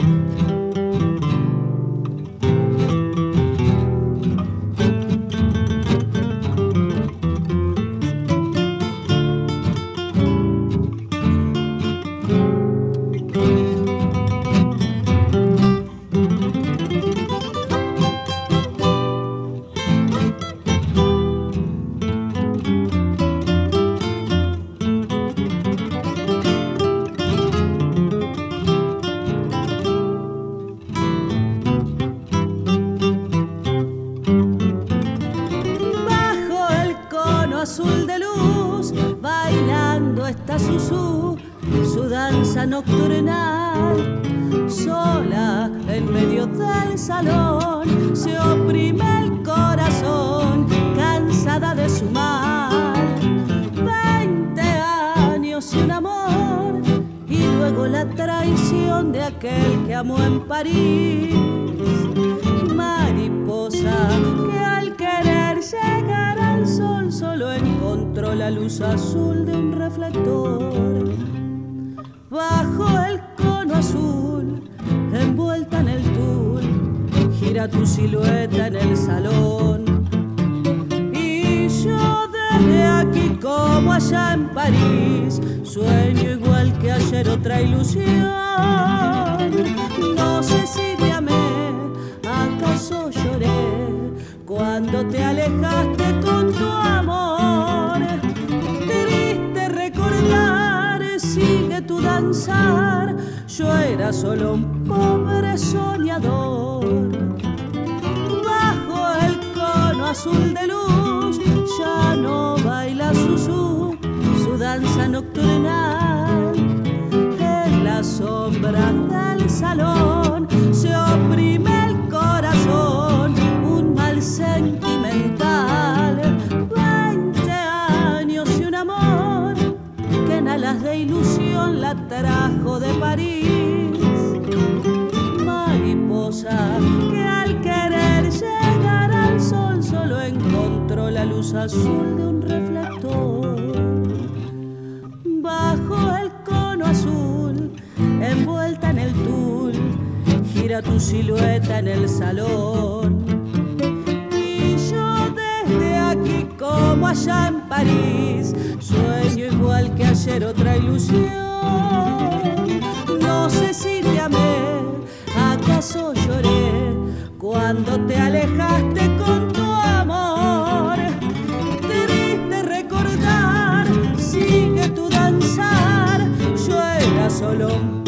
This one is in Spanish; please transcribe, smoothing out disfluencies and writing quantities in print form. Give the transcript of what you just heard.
Azul de luz, bailando está su danza nocturnal. Sola en medio del salón, se oprime el corazón, cansada de su mal. 20 años y un amor, y luego la traición de aquel que amó en París. Mariposa que al querer llegar al sol solo encontró la luz azul de un reflector. Bajo el cono azul, envuelta en el tul, gira tu silueta en el salón. Y yo desde aquí como allá en París, sueño igual que ayer otra ilusión. No sé si te amé, acaso lloré cuando te alejaste con tu amor. Triste recordar, sigue tu danzar, yo era solo un pobre soñador. Bajo el cono azul de luz, ya no baila su danza nocturnal. En la sombra del salón se oprime el corazón, un mal sentimental. 20 años y un amor que en alas de ilusión la trajo de París. Mariposa que al querer llegar al sol solo encontró la luz azul de un reflector. Bajo el cono azul, envuelta en el tul, gira tu silueta en el salón. Y yo desde aquí como allá en París, sueño igual que ayer otra ilusión. No sé si te amé, acaso lloré cuando te alejaste con tu amor. Triste recordar, sigue tu danzar, yo era solo un